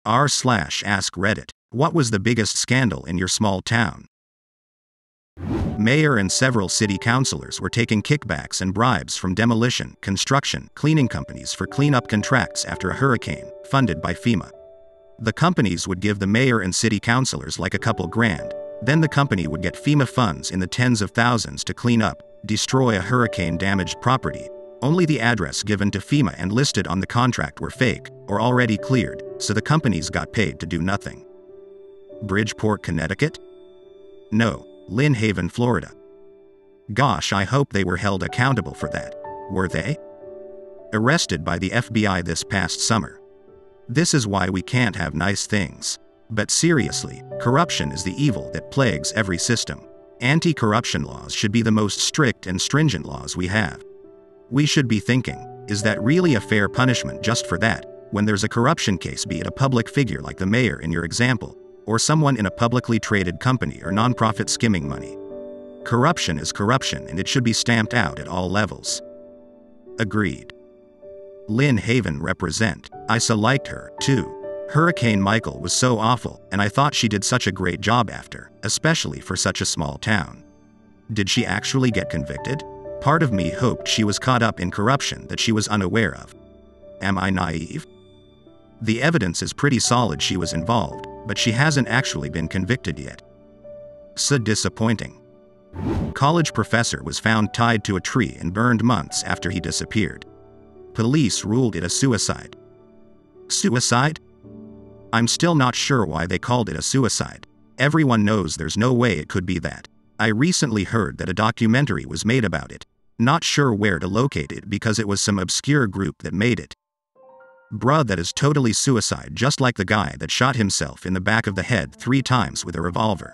r/ask Reddit. What was the biggest scandal in your small town? Mayor and several city councilors were taking kickbacks and bribes from demolition, construction, cleaning companies for cleanup contracts after a hurricane, funded by FEMA. The companies would give the mayor and city councilors like a couple grand, then the company would get FEMA funds in the tens of thousands to clean up, destroy a hurricane-damaged property. Only the address given to FEMA and listed on the contract were fake, or already cleared, so the companies got paid to do nothing. Bridgeport, Connecticut? No, Lynn Haven, Florida. Gosh, I hope they were held accountable for that. Were they? Arrested by the FBI this past summer. This is why we can't have nice things. But seriously, corruption is the evil that plagues every system. Anti-corruption laws should be the most strict and stringent laws we have. We should be thinking, is that really a fair punishment just for that, when there's a corruption case, be it a public figure like the mayor in your example, or someone in a publicly traded company or nonprofit skimming money? Corruption is corruption and it should be stamped out at all levels. Agreed. Lynn Haven represent. I so liked her, too. Hurricane Michael was so awful, and I thought she did such a great job after, especially for such a small town. Did she actually get convicted? Part of me hoped she was caught up in corruption that she was unaware of. Am I naive? The evidence is pretty solid she was involved, but she hasn't actually been convicted yet. So disappointing. College professor was found tied to a tree and burned months after he disappeared. Police ruled it a suicide. Suicide? I'm still not sure why they called it a suicide. Everyone knows there's no way it could be that. I recently heard that a documentary was made about it. Not sure where to locate it because it was some obscure group that made it. Bruh, that is totally suicide, just like the guy that shot himself in the back of the head 3 times with a revolver.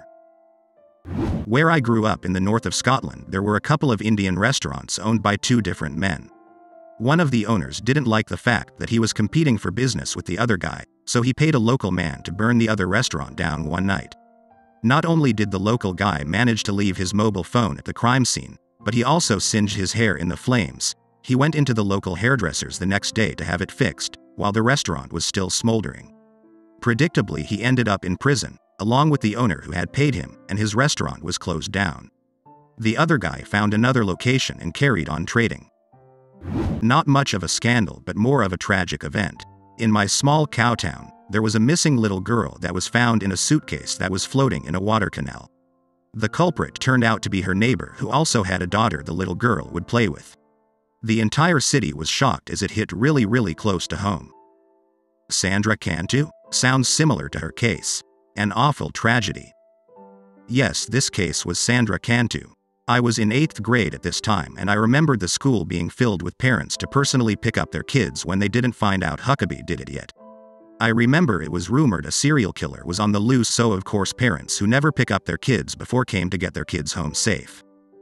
Where I grew up in the north of Scotland, there were a couple of Indian restaurants owned by 2 different men. One of the owners didn't like the fact that he was competing for business with the other guy, so he paid a local man to burn the other restaurant down one night. Not only did the local guy manage to leave his mobile phone at the crime scene, but he also singed his hair in the flames. He went into the local hairdresser's the next day to have it fixed, while the restaurant was still smoldering. Predictably, he ended up in prison, along with the owner who had paid him, and his restaurant was closed down. The other guy found another location and carried on trading. Not much of a scandal, but more of a tragic event. In my small cow town, there was a missing little girl that was found in a suitcase that was floating in a water canal. The culprit turned out to be her neighbor, who also had a daughter the little girl would play with. The entire city was shocked as it hit really close to home. Sandra Cantu? Sounds similar to her case. An awful tragedy. Yes, this case was Sandra Cantu. I was in 8th grade at this time, and I remembered the school being filled with parents to personally pick up their kids when they didn't find out Huckabee did it yet. I remember it was rumored a serial killer was on the loose, so of course parents who never pick up their kids before came to get their kids home safe.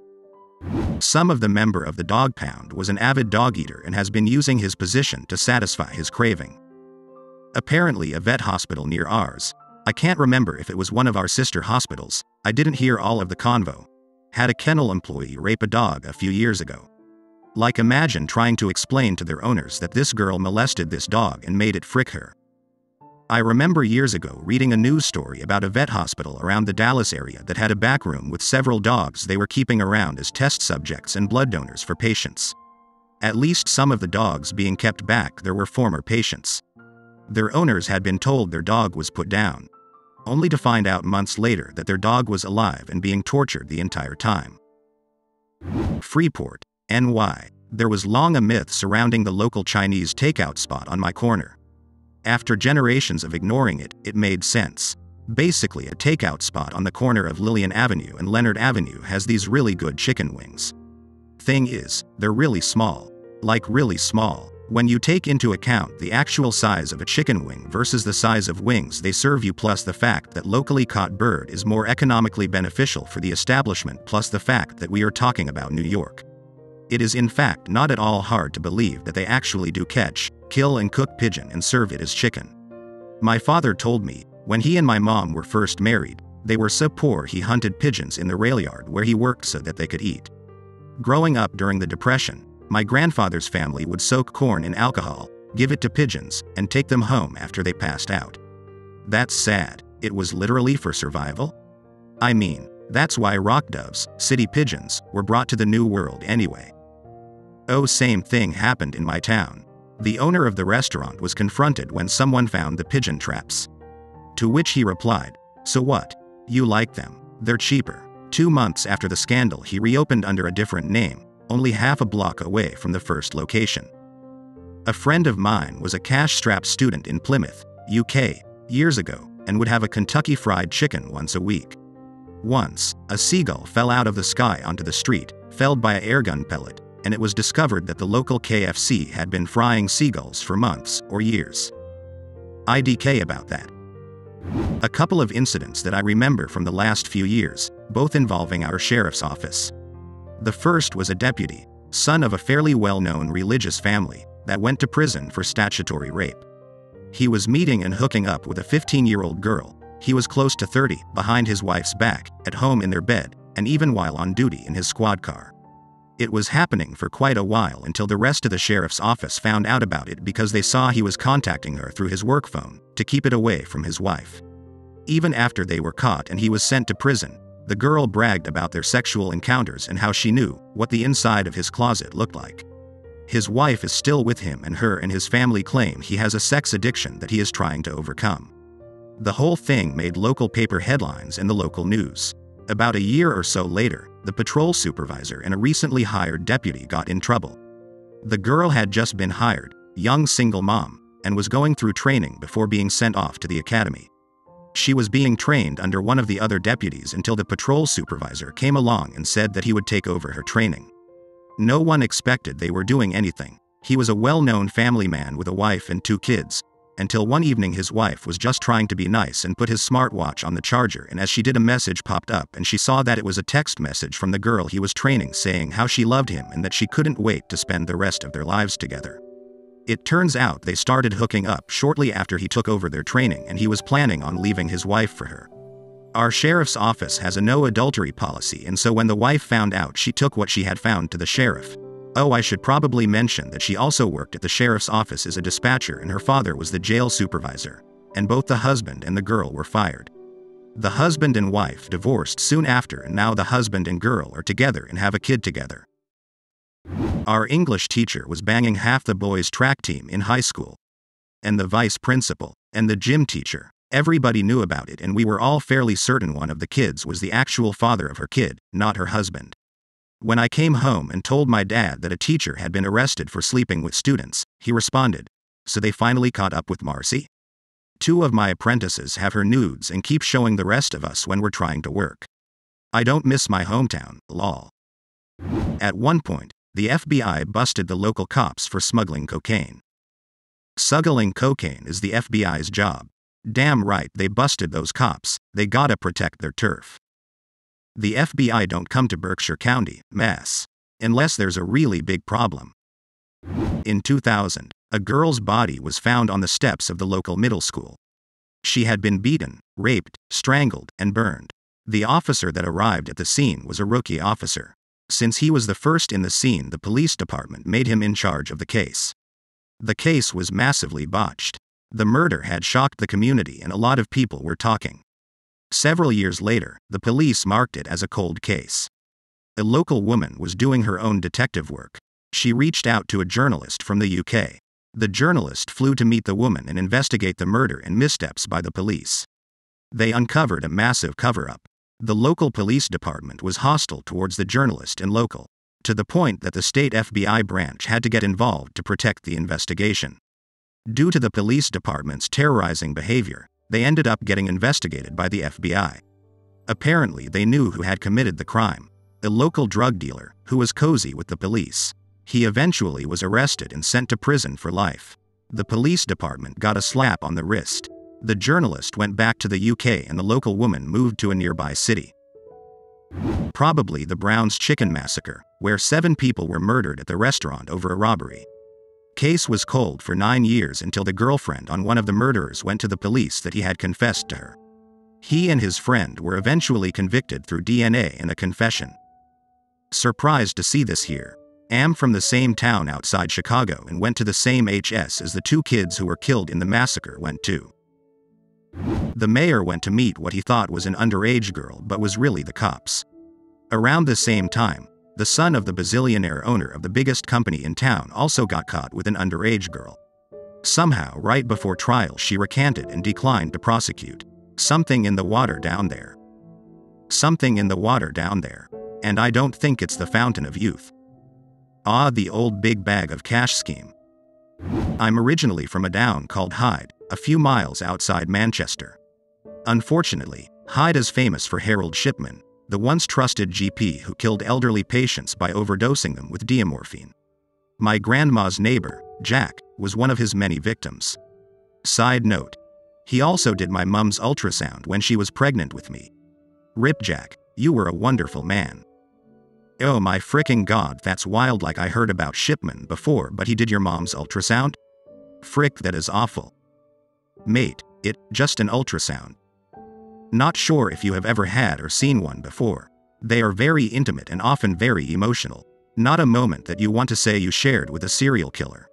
Some of the member of the dog pound was an avid dog eater and has been using his position to satisfy his craving. Apparently a vet hospital near ours, I can't remember if it was one of our sister hospitals, I didn't hear all of the convo, had a kennel employee rape a dog a few years ago. Like, imagine trying to explain to their owners that this girl molested this dog and made it frick her. I remember years ago reading a news story about a vet hospital around the Dallas area that had a back room with several dogs they were keeping around as test subjects and blood donors for patients. At least some of the dogs being kept back there were former patients. Their owners had been told their dog was put down, only to find out months later that their dog was alive and being tortured the entire time. Freeport, NY. There was long a myth surrounding the local Chinese takeout spot on my corner. After generations of ignoring it, it made sense. Basically, a takeout spot on the corner of Lillian Avenue and Leonard Avenue has these really good chicken wings. Thing is, they're really small. Like really small. When you take into account the actual size of a chicken wing versus the size of wings they serve you, plus the fact that locally caught bird is more economically beneficial for the establishment, plus the fact that we are talking about New York. It is in fact not at all hard to believe that they actually do catch, kill and cook pigeon and serve it as chicken. My father told me, when he and my mom were first married, they were so poor he hunted pigeons in the rail yard where he worked so that they could eat. Growing up during the Depression, my grandfather's family would soak corn in alcohol, give it to pigeons, and take them home after they passed out. That's sad. It was literally for survival? I mean, that's why rock doves, city pigeons, were brought to the New World anyway. Oh, same thing happened in my town. The owner of the restaurant was confronted when someone found the pigeon traps. To which he replied, "So what? You like them? They're cheaper." 2 months after the scandal, he reopened under a different name, only half a block away from the first location. A friend of mine was a cash-strapped student in Plymouth, UK, years ago, and would have a Kentucky Fried Chicken once a week. Once, a seagull fell out of the sky onto the street, felled by an airgun pellet, and it was discovered that the local KFC had been frying seagulls for months or years. IDK about that. A couple of incidents that I remember from the last few years, both involving our sheriff's office. The first was a deputy, son of a fairly well-known religious family, that went to prison for statutory rape. He was meeting and hooking up with a 15-year-old girl. He was close to 30, behind his wife's back, at home in their bed, and even while on duty in his squad car. It was happening for quite a while until the rest of the sheriff's office found out about it because they saw he was contacting her through his work phone to keep it away from his wife. Even after they were caught and he was sent to prison, the girl bragged about their sexual encounters and how she knew what the inside of his closet looked like. His wife is still with him, and her and his family claim he has a sex addiction that he is trying to overcome. The whole thing made local paper headlines in the local news. About a year or so later, the patrol supervisor and a recently hired deputy got in trouble. The girl had just been hired, young single mom, and was going through training before being sent off to the academy. She was being trained under one of the other deputies until the patrol supervisor came along and said that he would take over her training. No one expected they were doing anything. He was a well-known family man with a wife and 2 kids, until one evening his wife was just trying to be nice and put his smartwatch on the charger, and as she did, a message popped up and she saw that it was a text message from the girl he was training saying how she loved him and that she couldn't wait to spend the rest of their lives together. It turns out they started hooking up shortly after he took over their training, and he was planning on leaving his wife for her. Our sheriff's office has a no adultery policy, and so when the wife found out, she took what she had found to the sheriff. Oh, I should probably mention that she also worked at the sheriff's office as a dispatcher, and her father was the jail supervisor, and both the husband and the girl were fired. The husband and wife divorced soon after, and now the husband and girl are together and have a kid together. Our English teacher was banging half the boys' track team in high school. And the vice principal, and the gym teacher. Everybody knew about it, and we were all fairly certain one of the kids was the actual father of her kid, not her husband. When I came home and told my dad that a teacher had been arrested for sleeping with students, he responded, "So they finally caught up with Marcy? 2 of my apprentices have her nudes and keep showing the rest of us when we're trying to work. I don't miss my hometown, lol." At one point, the FBI busted the local cops for smuggling cocaine. Smuggling cocaine is the FBI's job. Damn right they busted those cops, they gotta protect their turf. The FBI don't come to Berkshire County, Mass. Unless there's a really big problem. In 2000, a girl's body was found on the steps of the local middle school. She had been beaten, raped, strangled, and burned. The officer that arrived at the scene was a rookie officer. Since he was the first in the scene, the police department made him in charge of the case. The case was massively botched. The murder had shocked the community and a lot of people were talking. Several years later, the police marked it as a cold case. A local woman was doing her own detective work. She reached out to a journalist from the UK. The journalist flew to meet the woman and investigate the murder and missteps by the police. They uncovered a massive cover-up. The local police department was hostile towards the journalist and local, to the point that the state FBI branch had to get involved to protect the investigation. Due to the police department's terrorizing behavior, they ended up getting investigated by the FBI. Apparently they knew who had committed the crime, a local drug dealer who was cozy with the police. He eventually was arrested and sent to prison for life. The police department got a slap on the wrist. The journalist went back to the UK and the local woman moved to a nearby city. Probably the Brown's Chicken Massacre, where 7 people were murdered at the restaurant over a robbery. Case was cold for 9 years until the girlfriend on one of the murderers went to the police that he had confessed to her. He and his friend were eventually convicted through DNA and a confession. Surprised to see this here. Am from the same town outside Chicago and went to the same HS as the 2 kids who were killed in the massacre went to. The mayor went to meet what he thought was an underage girl but was really the cops. Around the same time, the son of the bazillionaire owner of the biggest company in town also got caught with an underage girl. Somehow, right before trial, she recanted and declined to prosecute. Something in the water down there. Something in the water down there. And I don't think it's the fountain of youth. Ah, the old big bag of cash scheme. I'm originally from a town called Hyde, a few miles outside Manchester. Unfortunately, Hyde is famous for Harold Shipman, the once trusted GP who killed elderly patients by overdosing them with diamorphine. My grandma's neighbor, Jack, was one of his many victims. Side note: he also did my mum's ultrasound when she was pregnant with me. Rip Jack, you were a wonderful man. Oh my fricking god, that's wild. Like, I heard about Shipman before, but he did your mom's ultrasound? Frick, that is awful. Mate, just an ultrasound. Not sure if you have ever had or seen one before. They are very intimate and often very emotional. Not a moment that you want to say you shared with a serial killer.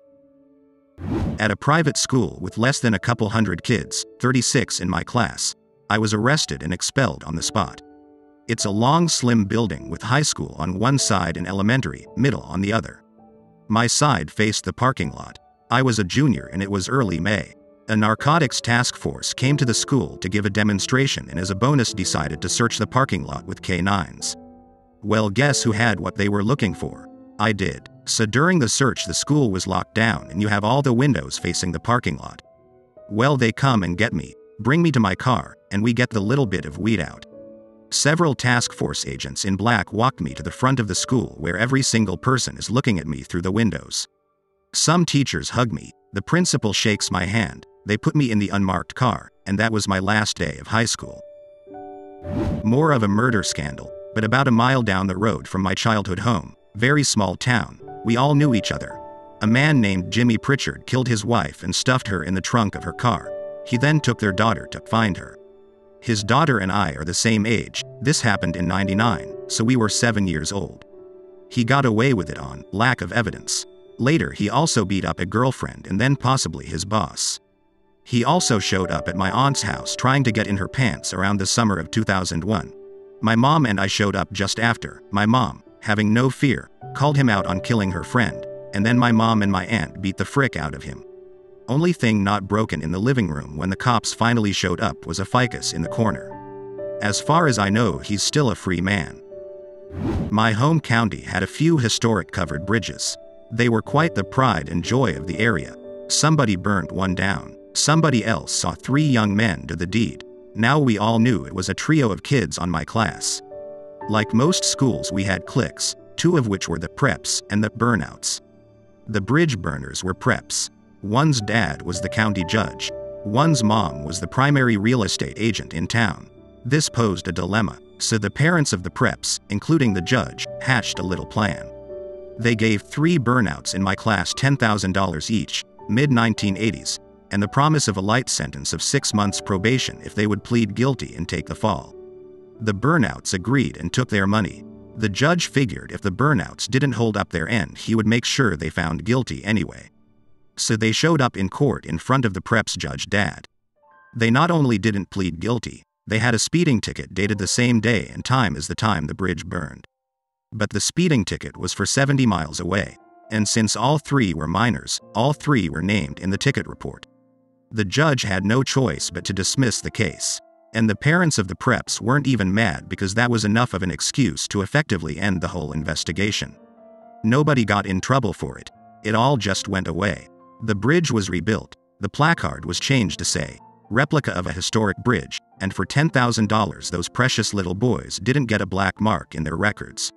At a private school with less than a couple hundred kids, 36 in my class, I was arrested and expelled on the spot. It's a long, slim building with high school on one side and elementary, middle on the other. My side faced the parking lot. I was a junior and it was early May. A narcotics task force came to the school to give a demonstration and as a bonus decided to search the parking lot with K9s. Well, guess who had what they were looking for? I did. So during the search, the school was locked down and you have all the windows facing the parking lot. Well, they come and get me, bring me to my car, and we get the little bit of weed out. Several task force agents in black walked me to the front of the school where every single person is looking at me through the windows. Some teachers hug me, the principal shakes my hand, they put me in the unmarked car, and that was my last day of high school. More of a murder scandal, but about a mile down the road from my childhood home, very small town, we all knew each other. A man named Jimmy Pritchard killed his wife and stuffed her in the trunk of her car. He then took their daughter to find her. His daughter and I are the same age. This happened in '99, so we were 7 years old. He got away with it on lack of evidence. Later, he also beat up a girlfriend and then possibly his boss. He also showed up at my aunt's house trying to get in her pants around the summer of 2001. My mom and I showed up just after. My mom, having no fear, called him out on killing her friend, and then my mom and my aunt beat the frick out of him. Only thing not broken in the living room when the cops finally showed up was a ficus in the corner. As far as I know, he's still a free man. My home county had a few historic covered bridges. They were quite the pride and joy of the area. Somebody burned one down. Somebody else saw 3 young men do the deed. Now we all knew it was a trio of kids on my class. Like most schools, we had cliques, 2 of which were the preps and the burnouts. The bridge burners were preps. One's dad was the county judge. One's mom was the primary real estate agent in town. This posed a dilemma, so the parents of the preps, including the judge, hatched a little plan. They gave 3 burnouts in my class $10,000 each, mid-1980s, and the promise of a light sentence of 6 months probation if they would plead guilty and take the fall. The burnouts agreed and took their money. The judge figured if the burnouts didn't hold up their end, he would make sure they found guilty anyway. So they showed up in court in front of the preps judge dad. They not only didn't plead guilty, they had a speeding ticket dated the same day and time as the time the bridge burned. But the speeding ticket was for 70 miles away, and since all 3 were minors, all 3 were named in the ticket report. The judge had no choice but to dismiss the case. And the parents of the preps weren't even mad because that was enough of an excuse to effectively end the whole investigation. Nobody got in trouble for it. It all just went away. The bridge was rebuilt. The placard was changed to say, "Replica of a historic bridge," and for $10,000 those precious little boys didn't get a black mark in their records.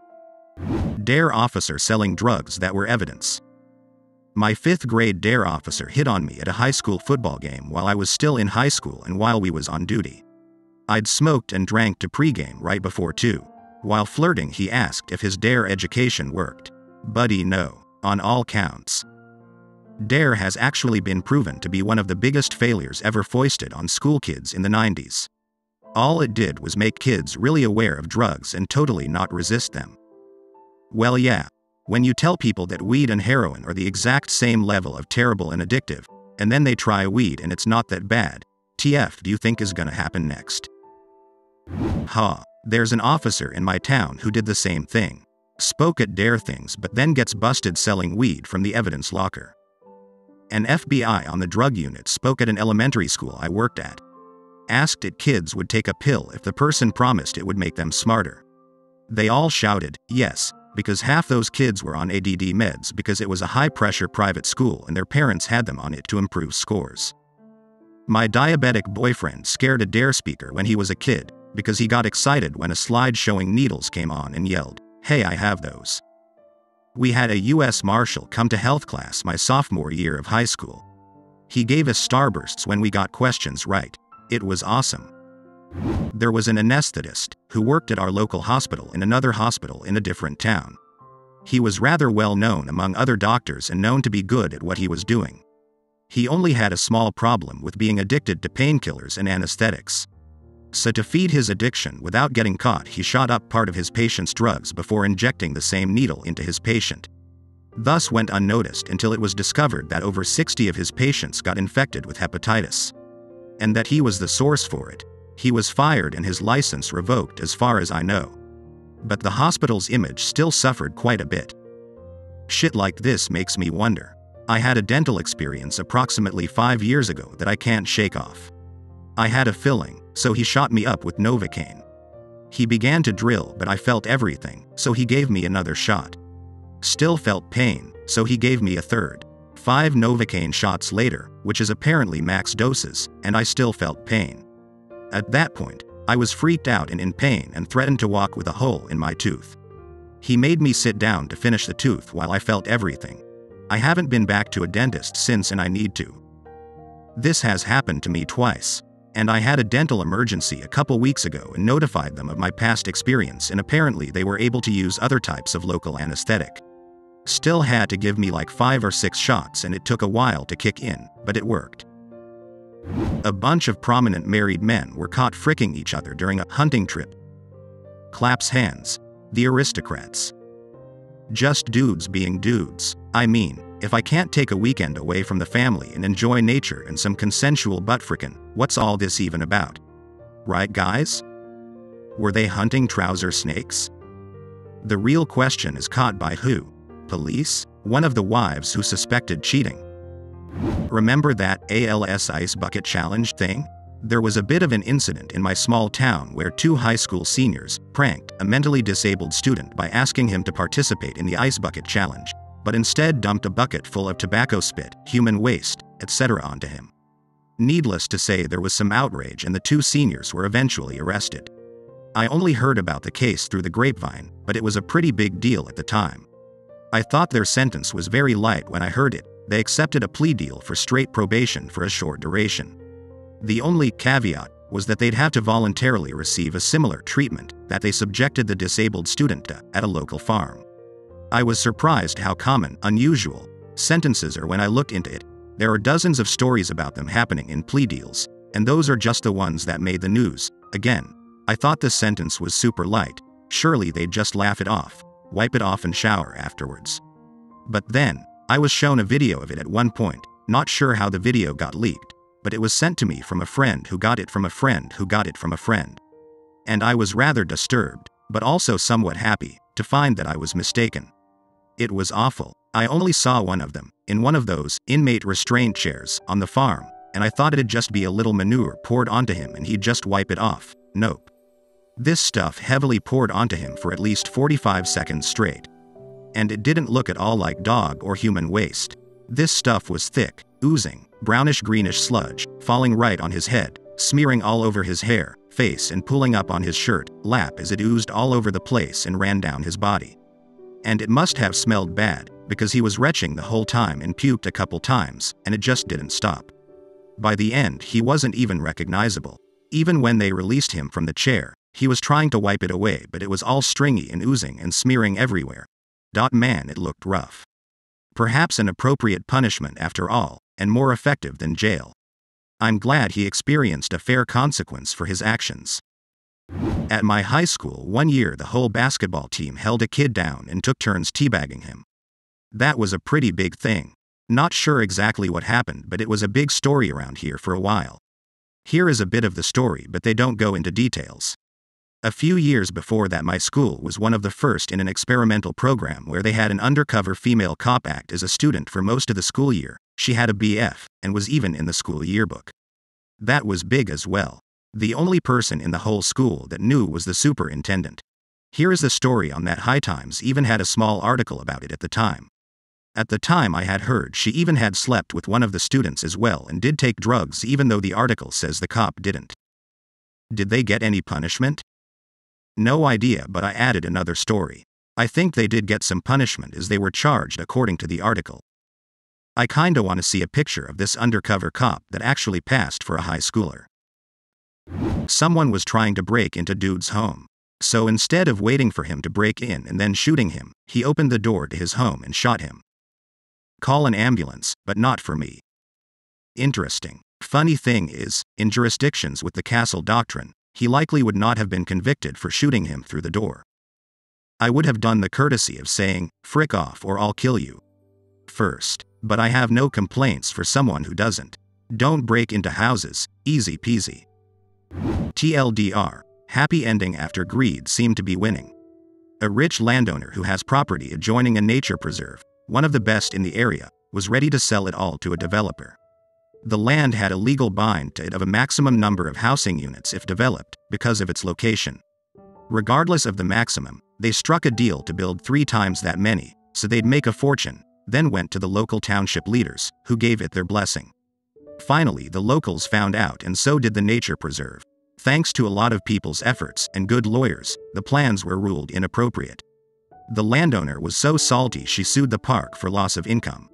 DARE officer selling drugs that were evidence. My 5th grade DARE officer hit on me at a high school football game while I was still in high school and while we was on duty. I'd smoked and drank to pregame right before 2. While flirting, he asked if his DARE education worked. Buddy, no, on all counts. DARE has actually been proven to be one of the biggest failures ever foisted on school kids in the 90s. All it did was make kids really aware of drugs and totally not resist them. Well, yeah. When you tell people that weed and heroin are the exact same level of terrible and addictive, and then they try weed and it's not that bad, TF do you think is gonna happen next? There's an officer in my town who did the same thing. Spoke at Dare Things but then gets busted selling weed from the evidence locker. An FBI on the drug unit spoke at an elementary school I worked at. Asked if kids would take a pill if the person promised it would make them smarter. They all shouted, yes, because half those kids were on ADD meds because it was a high-pressure private school and their parents had them on it to improve scores. My diabetic boyfriend scared a Dare speaker when he was a kid because he got excited when a slide showing needles came on and yelled, "Hey, I have those." We had a U.S. Marshal come to health class my sophomore year of high school. He gave us starbursts when we got questions right. It was awesome. There was an anesthetist who worked at our local hospital in another hospital in a different town. He was rather well known among other doctors and known to be good at what he was doing. He only had a small problem with being addicted to painkillers and anesthetics. So to feed his addiction without getting caught, he shot up part of his patient's drugs before injecting the same needle into his patient. Thus went unnoticed until it was discovered that over 60 of his patients got infected with hepatitis. And that he was the source for it. He was fired and his license revoked as far as I know. But the hospital's image still suffered quite a bit. Shit like this makes me wonder. I had a dental experience approximately 5 years ago that I can't shake off. I had a filling, so he shot me up with Novocaine. He began to drill but I felt everything, so he gave me another shot. Still felt pain, so he gave me a third. 5 Novocaine shots later, which is apparently max doses, and I still felt pain. At that point, I was freaked out and in pain and threatened to walk with a hole in my tooth. He made me sit down to finish the tooth while I felt everything. I haven't been back to a dentist since and I need to. This has happened to me twice. And I had a dental emergency a couple weeks ago and notified them of my past experience and apparently they were able to use other types of local anesthetic. Still had to give me like 5 or 6 shots and it took a while to kick in, but it worked. A bunch of prominent married men were caught fricking each other during a hunting trip. Claps hands. The aristocrats. Just dudes being dudes. I mean, if I can't take a weekend away from the family and enjoy nature and some consensual butt frickin', what's all this even about? Right, guys? Were they hunting trouser snakes? The real question is caught by who? Police? One of the wives who suspected cheating. Remember that ALS Ice Bucket Challenge thing? There was a bit of an incident in my small town where 2 high school seniors pranked a mentally disabled student by asking him to participate in the Ice Bucket Challenge, but instead dumped a bucket full of tobacco spit, human waste, etc. onto him. Needless to say, there was some outrage and the 2 seniors were eventually arrested. I only heard about the case through the grapevine, but it was a pretty big deal at the time. I thought their sentence was very light when I heard it. They accepted a plea deal for straight probation for a short duration. The only caveat was that they'd have to voluntarily receive a similar treatment that they subjected the disabled student to at a local farm. I was surprised how common, unusual, sentences are when I looked into it. There are dozens of stories about them happening in plea deals, and those are just the ones that made the news. Again, I thought the sentence was super light. Surely they'd just laugh it off, wipe it off and shower afterwards. But then, I was shown a video of it at one point, not sure how the video got leaked, but it was sent to me from a friend who got it from a friend who got it from a friend. And I was rather disturbed, but also somewhat happy, to find that I was mistaken. It was awful. I only saw one of them, in one of those inmate restraint chairs on the farm, and I thought it'd just be a little manure poured onto him and he'd just wipe it off. Nope. This stuff heavily poured onto him for at least 45 seconds straight. And it didn't look at all like dog or human waste. This stuff was thick, oozing, brownish-greenish sludge, falling right on his head, smearing all over his hair, face and pulling up on his shirt, lap as it oozed all over the place and ran down his body. And it must have smelled bad, because he was retching the whole time and puked a couple times, and it just didn't stop. By the end, he wasn't even recognizable. Even when they released him from the chair, he was trying to wipe it away, but it was all stringy and oozing and smearing everywhere. Man, it looked rough. Perhaps an appropriate punishment after all, and more effective than jail. I'm glad he experienced a fair consequence for his actions. At my high school one year, the whole basketball team held a kid down and took turns teabagging him. That was a pretty big thing. Not sure exactly what happened, but it was a big story around here for a while. Here is a bit of the story, but they don't go into details. A few years before that, my school was one of the first in an experimental program where they had an undercover female cop act as a student for most of the school year. She had a BF, and was even in the school yearbook. That was big as well. The only person in the whole school that knew was the superintendent. Here is the story on that. High Times even had a small article about it at the time. At the time I had heard she even had slept with one of the students as well and did take drugs, even though the article says the cop didn't. Did they get any punishment? No idea, but I added another story. I think they did get some punishment as they were charged according to the article. I kinda wanna see a picture of this undercover cop that actually passed for a high schooler. Someone was trying to break into dude's home. So instead of waiting for him to break in and then shooting him, he opened the door to his home and shot him. Call an ambulance, but not for me. Interesting. Funny thing is, in jurisdictions with the Castle Doctrine, he likely would not have been convicted for shooting him through the door. I would have done the courtesy of saying, "Frick off or I'll kill you" first, but I have no complaints for someone who doesn't. Don't break into houses, easy peasy. TLDR, happy ending after greed seemed to be winning. A rich landowner who has property adjoining a nature preserve, one of the best in the area, was ready to sell it all to a developer. The land had a legal bind to it of a maximum number of housing units if developed, because of its location. Regardless of the maximum, they struck a deal to build 3 times that many, so they'd make a fortune, then went to the local township leaders, who gave it their blessing. Finally, the locals found out, and so did the nature preserve. Thanks to a lot of people's efforts and good lawyers, the plans were ruled inappropriate. The landowner was so salty she sued the park for loss of income.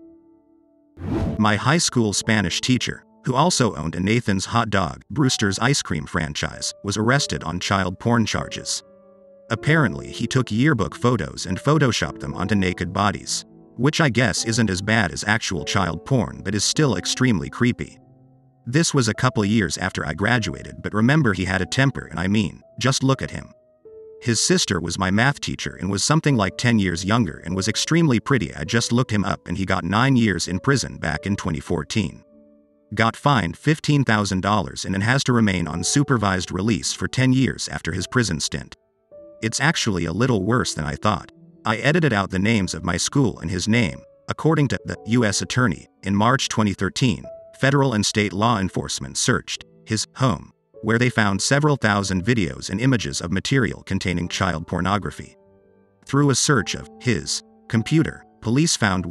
My high school Spanish teacher, who also owned a Nathan's Hot Dog, Brewster's ice cream franchise, was arrested on child porn charges. Apparently he took yearbook photos and photoshopped them onto naked bodies. Which I guess isn't as bad as actual child porn, but is still extremely creepy. This was a couple years after I graduated, but remember, he had a temper, and I mean, just look at him. His sister was my math teacher and was something like 10 years younger and was extremely pretty. I just looked him up and he got 9 years in prison back in 2014. Got fined $15,000 and then has to remain on supervised release for 10 years after his prison stint. It's actually a little worse than I thought. I edited out the names of my school and his name. According to the U.S. Attorney, in March 2013, federal and state law enforcement searched his home, where they found several thousand videos and images of material containing child pornography. Through a search of his computer, police found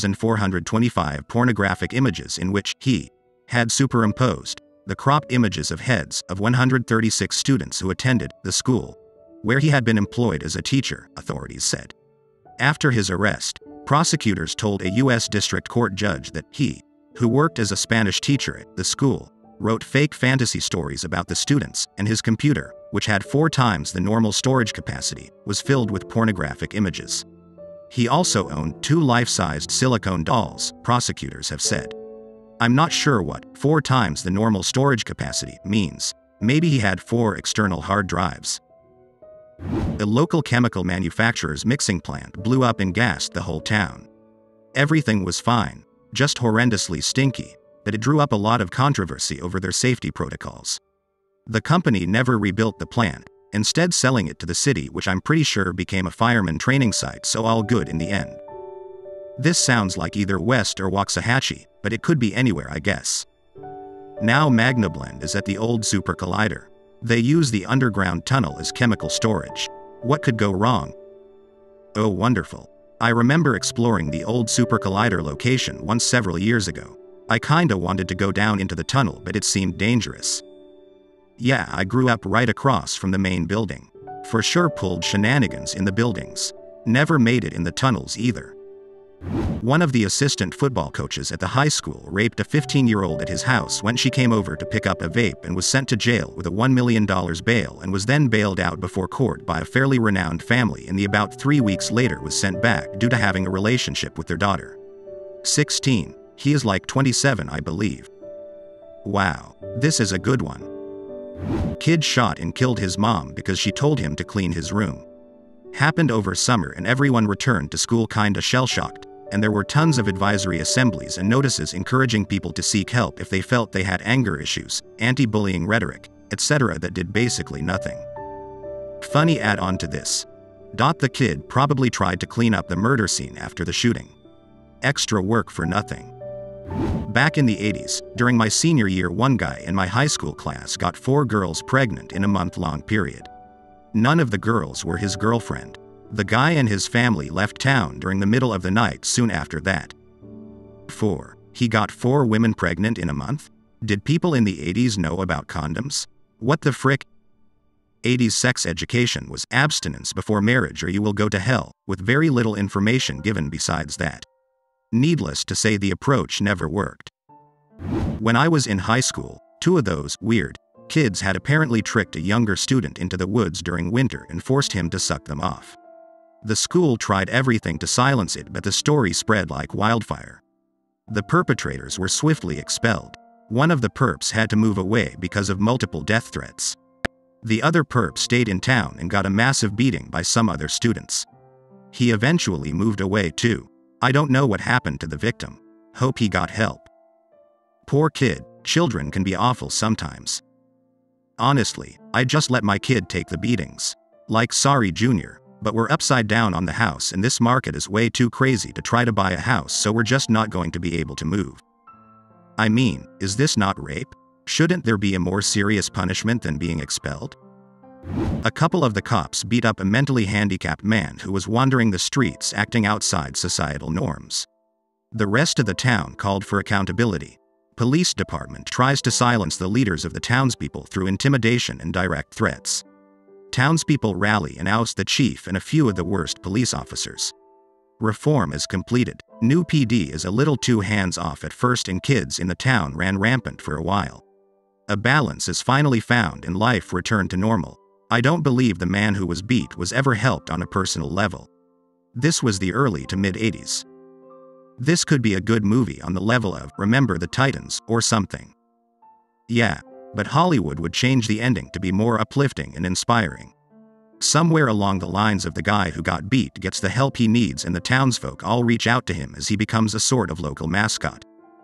1,425 pornographic images in which he had superimposed the cropped images of heads of 136 students who attended the school where he had been employed as a teacher, authorities said. After his arrest, prosecutors told a U.S. District Court judge that he, who worked as a Spanish teacher at the school, wrote fake fantasy stories about the students, and his computer, which had 4 times the normal storage capacity, was filled with pornographic images. He also owned 2 life-sized silicone dolls, prosecutors have said. I'm not sure what 4 times the normal storage capacity means. Maybe he had 4 external hard drives. A local chemical manufacturer's mixing plant blew up and gassed the whole town. Everything was fine, just horrendously stinky, but it drew up a lot of controversy over their safety protocols. The company never rebuilt the plant, instead selling it to the city, which I'm pretty sure became a fireman training site, so all good in the end. This sounds like either West or Waxahachie, but it could be anywhere, I guess. Now MagnaBlend is at the old Super Collider. They use the underground tunnel as chemical storage. What could go wrong? Oh, wonderful. I remember exploring the old Super Collider location once several years ago. I kinda wanted to go down into the tunnel, but it seemed dangerous. Yeah, I grew up right across from the main building. For sure pulled shenanigans in the buildings. Never made it in the tunnels either. One of the assistant football coaches at the high school raped a 15-year-old at his house when she came over to pick up a vape and was sent to jail with a $1 million bail, and was then bailed out before court by a fairly renowned family, and about 3 weeks later was sent back due to having a relationship with their daughter. 16. He is like 27, I believe. Wow, this is a good one. Kid shot and killed his mom because she told him to clean his room. Happened over summer and everyone returned to school kinda shell-shocked. and there were tons of advisory assemblies and notices encouraging people to seek help if they felt they had anger issues, anti-bullying rhetoric, etc. that did basically nothing. Funny add-on to this. The kid probably tried to clean up the murder scene after the shooting. Extra work for nothing. Back in the 80s, during my senior year, one guy in my high school class got 4 girls pregnant in a month-long period. None of the girls were his girlfriend. The guy and his family left town during the middle of the night soon after that. 4. He got 4 women pregnant in a month? Did people in the 80s know about condoms? What the frick? 80s sex education was abstinence before marriage or you will go to hell, with very little information given besides that. Needless to say, the approach never worked. When I was in high school, 2 of those weird kids had apparently tricked a younger student into the woods during winter and forced him to suck them off. The school tried everything to silence it, but the story spread like wildfire. The perpetrators were swiftly expelled. One of the perps had to move away because of multiple death threats. The other perp stayed in town and got a massive beating by some other students. He eventually moved away too. I don't know what happened to the victim. Hope he got help. Poor kid. Children can be awful sometimes. Honestly, I just let my kid take the beatings. Like, sorry Junior, but we're upside down on the house and this market is way too crazy to try to buy a house, so we're just not going to be able to move. I mean, is this not rape? Shouldn't there be a more serious punishment than being expelled? A couple of the cops beat up a mentally handicapped man who was wandering the streets acting outside societal norms. The rest of the town called for accountability. Police department tries to silence the leaders of the townspeople through intimidation and direct threats. Townspeople rally and oust the chief and a few of the worst police officers. Reform is completed. New PD is a little too hands-off at first and kids in the town ran rampant for a while. A balance is finally found and life returned to normal. I don't believe the man who was beat was ever helped on a personal level. This was the early to mid-80s. This could be a good movie on the level of Remember the Titans or something. Yeah, but Hollywood would change the ending to be more uplifting and inspiring. Somewhere along the lines of the guy who got beat gets the help he needs and the townsfolk all reach out to him as he becomes a sort of local mascot.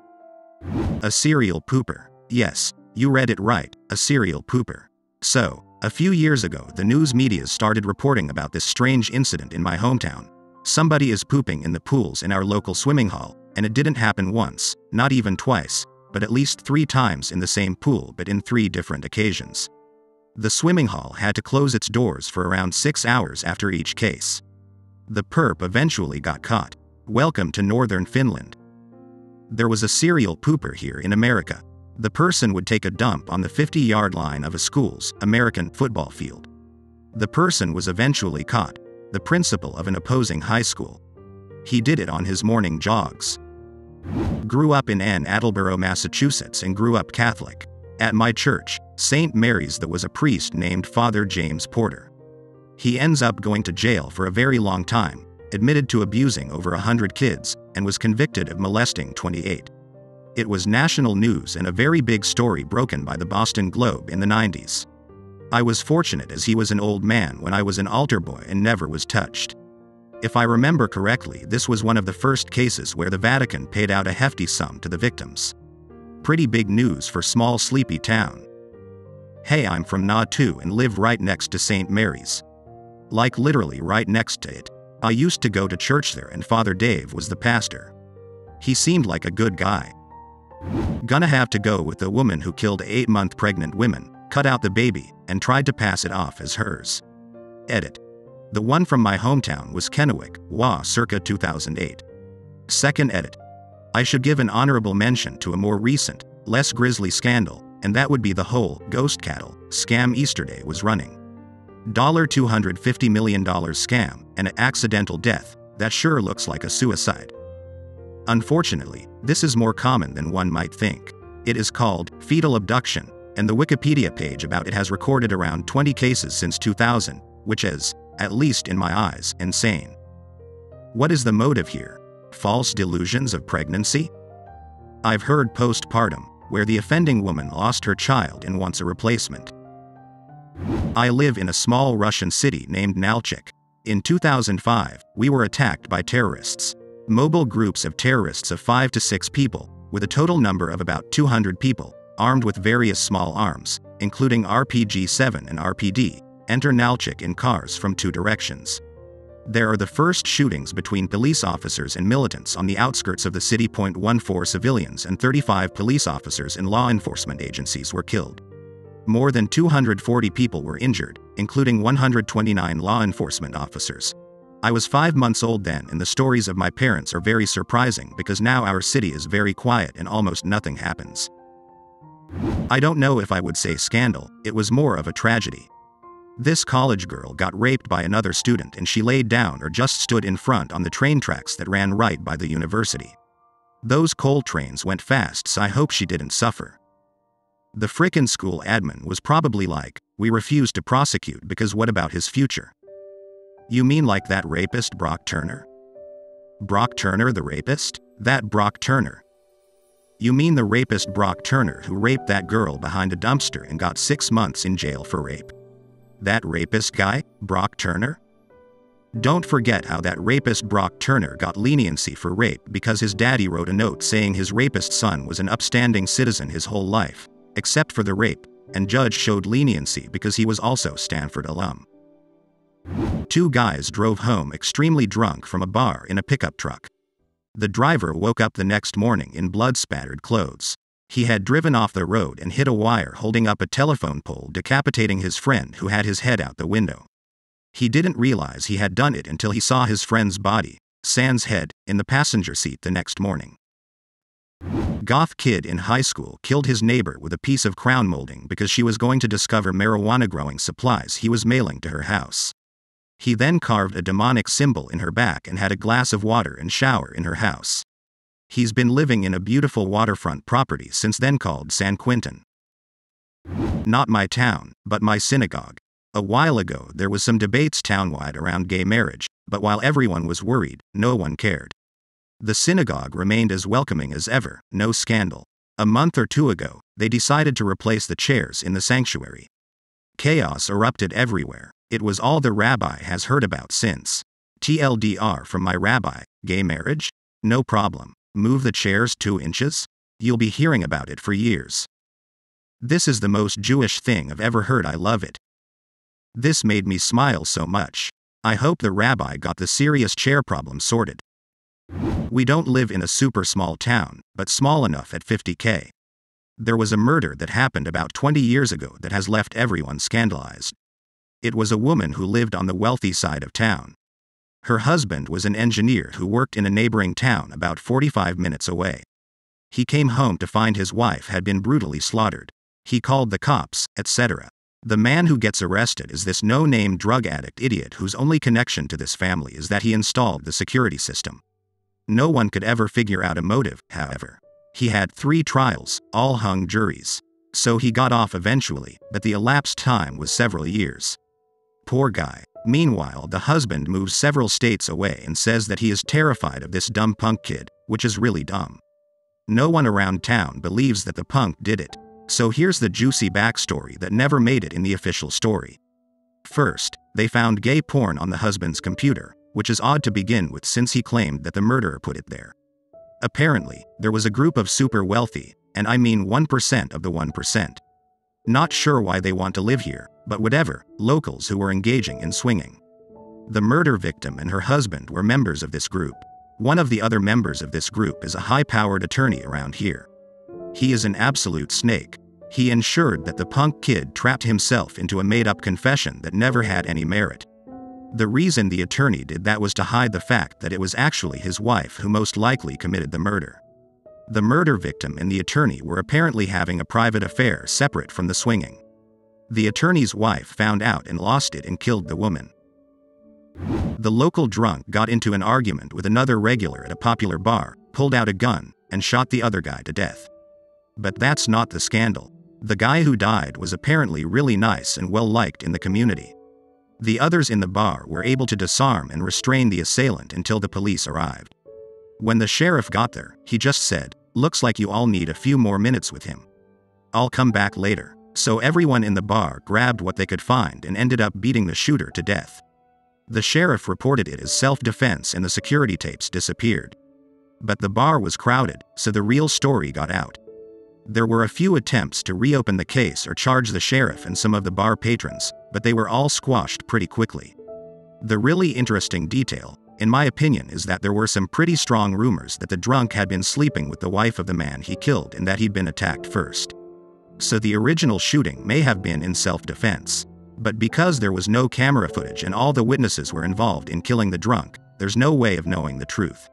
A serial pooper. Yes, you read it right, a serial pooper. So, a few years ago the news media started reporting about this strange incident in my hometown. Somebody is pooping in the pools in our local swimming hall, and it didn't happen once, not even twice, but at least 3 times in the same pool but in 3 different occasions. The swimming hall had to close its doors for around 6 hours after each case. The perp eventually got caught. Welcome to northern Finland. There was a serial pooper here in America. The person would take a dump on the 50-yard line of a school's American football field. The person was eventually caught, the principal of an opposing high school. He did it on his morning jogs. Grew up in Ann Attleboro, Massachusetts and grew up Catholic. At my church, St. Mary's, there was a priest named Father James Porter. He ends up going to jail for a very long time, admitted to abusing over 100 kids, and was convicted of molesting 28. It was national news and a very big story broken by the Boston Globe in the 90s. I was fortunate as he was an old man when I was an altar boy and never was touched. If I remember correctly, this was one of the first cases where the Vatican paid out a hefty sum to the victims. Pretty big news for small sleepy town. Hey, I'm from Na2 and live right next to St. Mary's. Like literally right next to it. I used to go to church there and Father Dave was the pastor. He seemed like a good guy. Gonna have to go with the woman who killed 8-month pregnant women, cut out the baby, and tried to pass it off as hers. Edit. The one from my hometown was Kennewick, WA circa 2008. Second edit. I should give an honorable mention to a more recent, less grisly scandal, and that would be the whole ghost cattle scam Easterday was running. $250 million scam, and an accidental death, that sure looks like a suicide. Unfortunately, this is more common than one might think. It is called fetal abduction, and the Wikipedia page about it has recorded around 20 cases since 2000, which is, at least in my eyes, insane. What is the motive here? False delusions of pregnancy? I've heard postpartum, where the offending woman lost her child and wants a replacement. I live in a small Russian city named Nalchik. In 2005, we were attacked by terrorists. Mobile groups of terrorists of 5 to 6 people, with a total number of about 200 people, armed with various small arms, including RPG-7 and RPD, enter Nalchik in cars from 2 directions. There are the first shootings between police officers and militants on the outskirts of the city. 14 civilians and 35 police officers in law enforcement agencies were killed. More than 240 people were injured, including 129 law enforcement officers. I was 5 months old then, and the stories of my parents are very surprising because now our city is very quiet and almost nothing happens. I don't know if I would say scandal, it was more of a tragedy. This college girl got raped by another student and she laid down or just stood in front on the train tracks that ran right by the university. Those coal trains went fast, so I hope she didn't suffer. The frickin' school admin was probably like, we refuse to prosecute because what about his future? You mean like that rapist Brock Turner? Brock Turner the rapist? That Brock Turner. You mean the rapist Brock Turner who raped that girl behind a dumpster and got 6 months in jail for rape? That rapist guy, Brock Turner? Don't forget how that rapist Brock Turner got leniency for rape because his daddy wrote a note saying his rapist son was an upstanding citizen his whole life, except for the rape, and judge showed leniency because he was also Stanford alum. 2 guys drove home extremely drunk from a bar in a pickup truck. The driver woke up the next morning in blood-spattered clothes. He had driven off the road and hit a wire holding up a telephone pole, decapitating his friend who had his head out the window. He didn't realize he had done it until he saw his friend's body, sans head, in the passenger seat the next morning. Goth kid in high school killed his neighbor with a piece of crown molding because she was going to discover marijuana growing supplies he was mailing to her house. He then carved a demonic symbol in her back and had a glass of water and shower in her house. He's been living in a beautiful waterfront property since then called San Quentin. Not my town, but my synagogue. A while ago there was some debates townwide around gay marriage, but while everyone was worried, no one cared. The synagogue remained as welcoming as ever, no scandal. A month or 2 ago, they decided to replace the chairs in the sanctuary. Chaos erupted everywhere. It was all the rabbi has heard about since. TLDR from my rabbi, gay marriage? No problem. Move the chairs 2 inches? You'll be hearing about it for years. This is the most Jewish thing I've ever heard. I love it. This made me smile so much. I hope the rabbi got the serious chair problem sorted. We don't live in a super small town, but small enough at 50K. There was a murder that happened about 20 years ago that has left everyone scandalized. It was a woman who lived on the wealthy side of town. Her husband was an engineer who worked in a neighboring town about 45 minutes away. He came home to find his wife had been brutally slaughtered. He called the cops, etc. The man who gets arrested is this no-name drug addict idiot whose only connection to this family is that he installed the security system. No one could ever figure out a motive, however. He had 3 trials, all hung juries. So he got off eventually, but the elapsed time was several years. Poor guy. Meanwhile, the husband moves several states away and says that he is terrified of this dumb punk kid, which is really dumb. No one around town believes that the punk did it. So here's the juicy backstory that never made it in the official story. First, they found gay porn on the husband's computer, which is odd to begin with since he claimed that the murderer put it there. Apparently, there was a group of super wealthy, and I mean 1% of the 1%. Not sure why they want to live here, but whatever, locals who were engaging in swinging. The murder victim and her husband were members of this group. One of the other members of this group is a high-powered attorney around here. He is an absolute snake. He ensured that the punk kid trapped himself into a made-up confession that never had any merit. The reason the attorney did that was to hide the fact that it was actually his wife who most likely committed the murder. The murder victim and the attorney were apparently having a private affair separate from the swinging. The attorney's wife found out and lost it and killed the woman. The local drunk got into an argument with another regular at a popular bar, pulled out a gun, and shot the other guy to death. But that's not the scandal. The guy who died was apparently really nice and well-liked in the community. The others in the bar were able to disarm and restrain the assailant until the police arrived. When the sheriff got there, he just said, "Looks like you all need a few more minutes with him. I'll come back later." So everyone in the bar grabbed what they could find and ended up beating the shooter to death. The sheriff reported it as self-defense and the security tapes disappeared. But the bar was crowded, so the real story got out. There were a few attempts to reopen the case or charge the sheriff and some of the bar patrons, but they were all squashed pretty quickly. The really interesting detail, in my opinion, is that there were some pretty strong rumors that the drunk had been sleeping with the wife of the man he killed and that he'd been attacked first. So the original shooting may have been in self-defense. But because there was no camera footage and all the witnesses were involved in killing the drunk, there's no way of knowing the truth.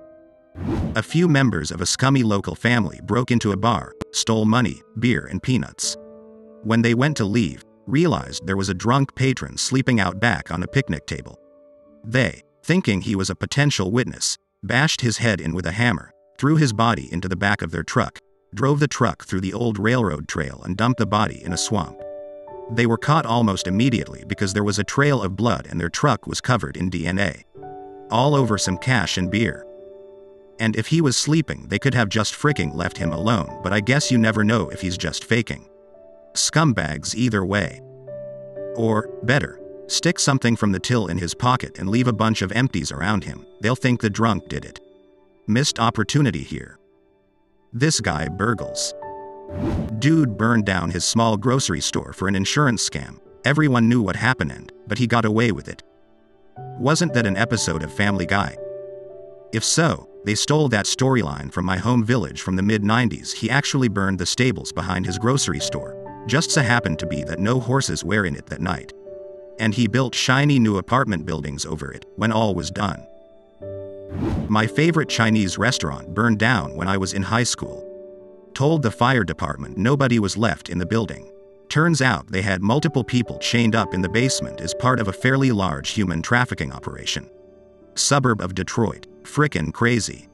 A few members of a scummy local family broke into a bar, stole money, beer, and peanuts. When they went to leave, realized there was a drunk patron sleeping out back on a picnic table. They, thinking he was a potential witness, bashed his head in with a hammer, threw his body into the back of their truck, drove the truck through the old railroad trail and dumped the body in a swamp. They were caught almost immediately because there was a trail of blood and their truck was covered in DNA. All over some cash and beer. And if he was sleeping, they could have just fricking left him alone, but I guess you never know if he's just faking. Scumbags either way. Or, better, stick something from the till in his pocket and leave a bunch of empties around him. They'll think the drunk did it. Missed opportunity here. This guy burgles. Dude burned down his small grocery store for an insurance scam. Everyone knew what happened, but he got away with it. Wasn't that an episode of Family Guy? If so, they stole that storyline from my home village from the mid-90s. He actually burned the stables behind his grocery store. Just so happened to be that no horses were in it that night. And he built shiny new apartment buildings over it when all was done. My favorite Chinese restaurant burned down when I was in high school. Told the fire department nobody was left in the building. Turns out they had multiple people chained up in the basement as part of a fairly large human trafficking operation. Suburb of Detroit. Frickin' crazy.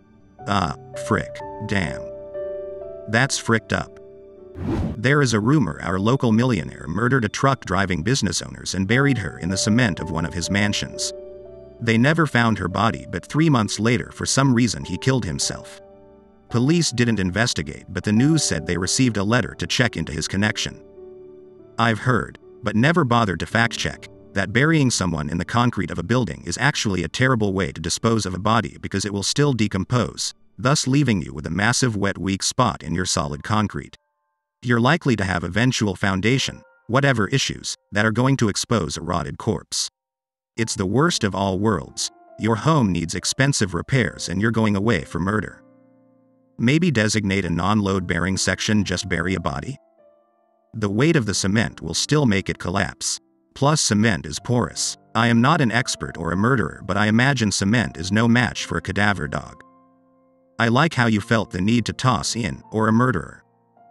Frick. Damn. That's fricked up. There is a rumor our local millionaire murdered a truck-driving business owners and buried her in the cement of one of his mansions. They never found her body, but 3 months later, for some reason, he killed himself. Police didn't investigate, but the news said they received a letter to check into his connection. I've heard, but never bothered to fact-check, that burying someone in the concrete of a building is actually a terrible way to dispose of a body because it will still decompose, thus leaving you with a massive wet weak spot in your solid concrete. You're likely to have eventual foundation, whatever issues, that are going to expose a rotted corpse. It's the worst of all worlds. Your home needs expensive repairs and you're going away for murder. Maybe designate a non-load bearing section, just bury a body. The weight of the cement will still make it collapse. Plus, cement is porous. I am not an expert or a murderer, but I imagine cement is no match for a cadaver dog. I like how you felt the need to toss in, or a murderer.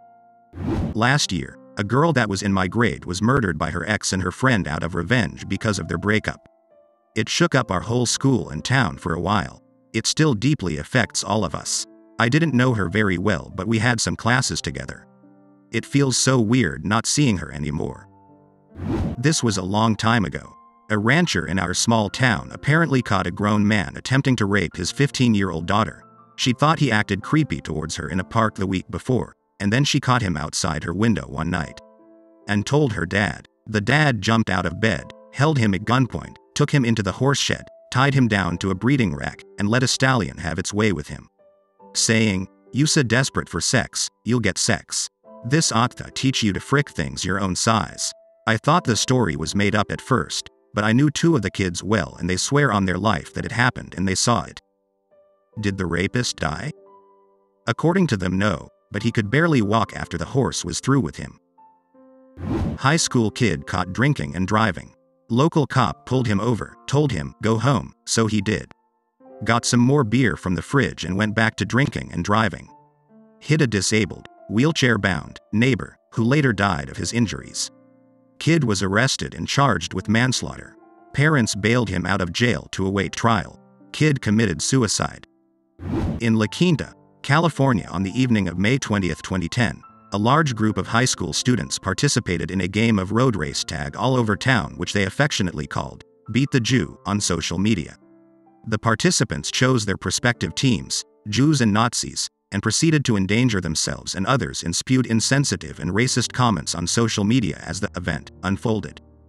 Last year, a girl that was in my grade was murdered by her ex and her friend out of revenge because of their breakup. It shook up our whole school and town for a while. It still deeply affects all of us. I didn't know her very well, but we had some classes together. It feels so weird not seeing her anymore. This was a long time ago. A rancher in our small town apparently caught a grown man attempting to rape his 15-year-old daughter. She thought he acted creepy towards her in a park the week before, and then she caught him outside her window one night. And told her dad. The dad jumped out of bed, held him at gunpoint, took him into the horse shed, tied him down to a breeding rack, and let a stallion have its way with him. Saying, "You so desperate for sex, you'll get sex. This ought to teach you to frick things your own size." I thought the story was made up at first, but I knew 2 of the kids well and they swear on their life that it happened and they saw it. Did the rapist die? According to them, no, but he could barely walk after the horse was through with him. High school kid caught drinking and driving. Local cop pulled him over, told him, "Go home," so he did. Got some more beer from the fridge and went back to drinking and driving. Hit a disabled, wheelchair-bound neighbor, who later died of his injuries. Kid was arrested and charged with manslaughter. Parents bailed him out of jail to await trial. Kid committed suicide. In La Quinta, California, on the evening of May 20, 2010, a large group of high school students participated in a game of road race tag all over town, which they affectionately called Beat the Jew, on social media. The participants chose their prospective teams, Jews and Nazis, and proceeded to endanger themselves and others and spewed insensitive and racist comments on social media as the event unfolded.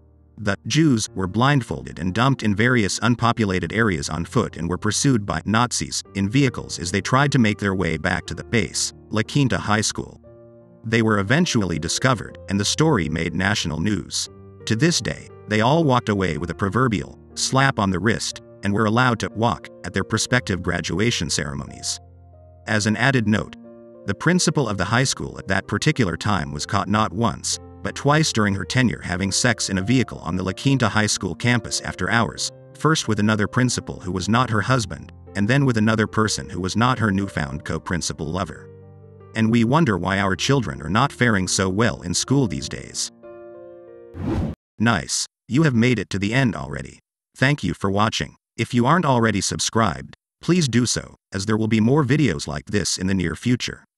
The Jews were blindfolded and dumped in various unpopulated areas on foot and were pursued by Nazis in vehicles as they tried to make their way back to the base, La Quinta High School. They were eventually discovered, and the story made national news. To this day, they all walked away with a proverbial slap on the wrist and were allowed to walk at their prospective graduation ceremonies. As an added note, the principal of the high school at that particular time was caught not once, but twice during her tenure having sex in a vehicle on the La Quinta High School campus after hours, first with another principal who was not her husband, and then with another person who was not her newfound co-principal lover. And we wonder why our children are not faring so well in school these days. Nice. You have made it to the end already. Thank you for watching. If you aren't already subscribed, please do so, as there will be more videos like this in the near future.